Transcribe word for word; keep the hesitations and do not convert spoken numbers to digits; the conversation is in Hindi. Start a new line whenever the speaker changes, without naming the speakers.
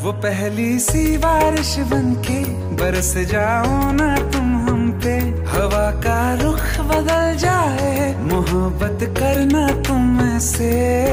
वो पहली सी बारिश बनके बरस जाओ ना तुम हम पे, हवा का रुख बदल जाए, मोहब्बत करना तुम से।